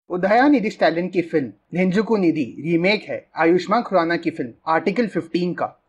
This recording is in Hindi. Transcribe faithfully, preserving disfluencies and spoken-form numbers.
उदयानिधि स्टैलिन की फिल्म निंजुकू निधि रीमेक है आयुष्मान खुराना की फिल्म आर्टिकल पंद्रह का।